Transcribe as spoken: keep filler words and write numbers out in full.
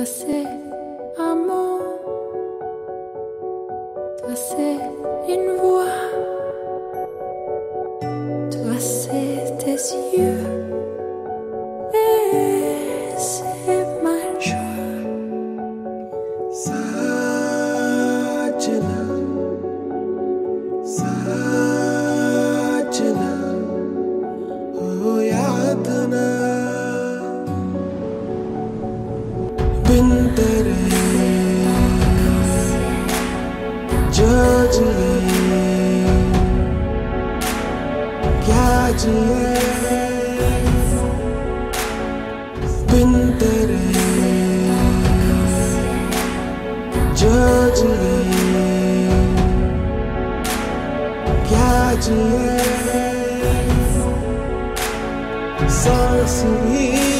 Toi c'est amour, toi c'est une voix, toi c'est tes yeux et c'est ma joie. Sajna, sajna, oh yaad na बिन तेरे जो जिए क्या जिए बिन तेरे जो जिए क्या जिए सांस भी